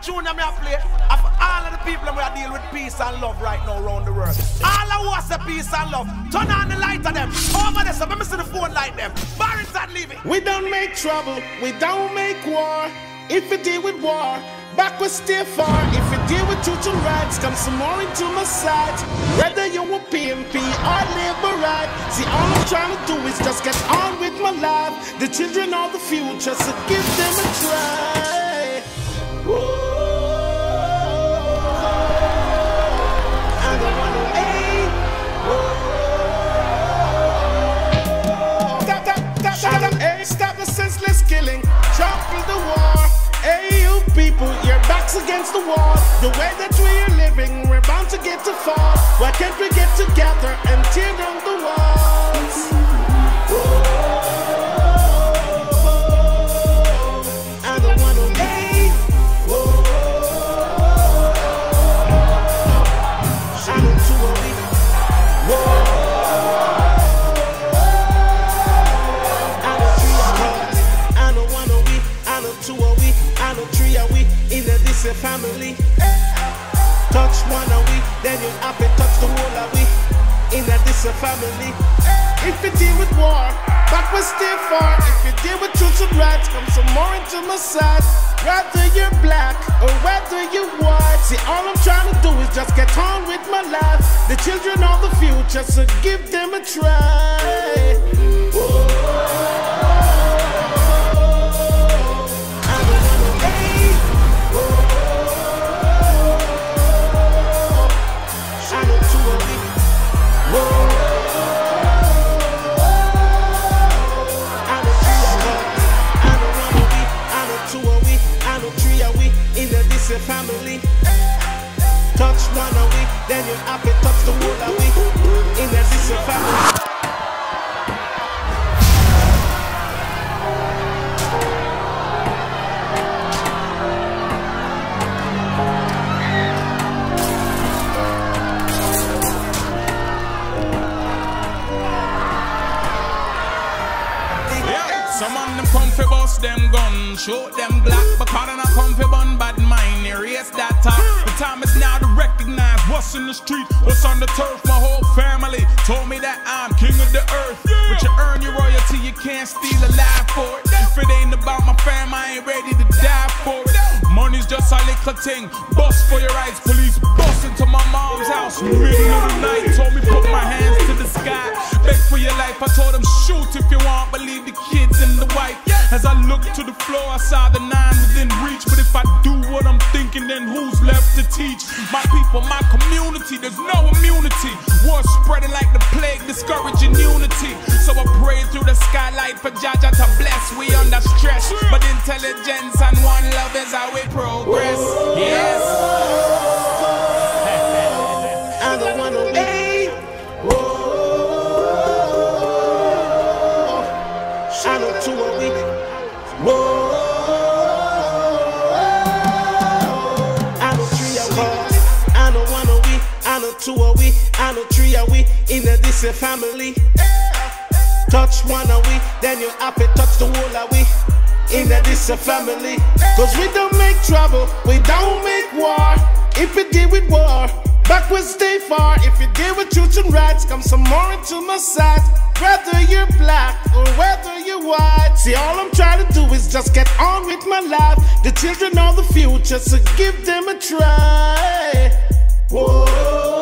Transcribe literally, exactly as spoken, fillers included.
tune that me a play of all of the people that we are dealing with peace and love right now around the world. All of us a peace and love. Turn on the light of them. Over there, so let me see the phone light them. Barrington leave it. We don't make trouble, we don't make war. If we deal with war, back we stay far. If we deal with truth and rights, come some more into my side. Whether you a P M P or labor right, see all I'm trying to do is just get on with my life. The children are the future, so give them a try. Whoa. I don't wanna wait. Whoa. Stop, stop, stop, stop, hey, stop the senseless killing. Trample the war. Hey, you people, your backs against the wall. The way that we're living, we're bound to get to fall. Why can't we get together and tear down the walls? Whoa, I don't wanna wait. Whoa, I don't too weak. Whoa, I don't three, I don't wanna weak. I don't two weak. I know three are we in a this family. Touch one are we, then you have to touch the whole are we in a this family. If you deal with war, back we stay far. If you deal with truth and rights, come some more into my side. Whether you're black or whether you're white, see all I'm trying to do is just get on with my life. The children are the future, so give them a try. Whoa. A family. Touch one a week, then you have to touch the whole a week. In a this a family. Yeah, some of them come fi bust them gun, shoot them black, but call them a come fi bun bad mind. Erase that top. The time is now to recognize what's in the street, what's on the turf. My whole family told me that I'm king of the earth. But you earn your royalty, you can't steal a life for it. If it ain't about my fam, I ain't ready to die for it. Money's just a little thing. Bust for your eyes, police bust into my mom's house. Middle of the night, told me put my hands to the sky. Beg for your life, I told them shoot if you want. Believe the kids and the wife. As I looked to the floor, I saw the nine within reach. But if I do what I'm thinking, then who's left to teach? My people, my community, there's no immunity. War spreading like the plague, discouraging unity. So I pray through the skylight for Jaja to bless. We under stress, but intelligence and one love is how we progress. Yes. I don't wanna wait. Whoa, I know two a week. Whoa. Two are we, I know three are we in a this family. Touch one are we, then you have to touch the whole are we in a this family. Cause we don't make trouble, we don't make war. If we deal with war, back we stay far. If you deal with truth and rights, come some more into my side. Whether you're black or whether you're white, see all I'm trying to do is just get on with my life. The children are the future, so give them a try. Whoa.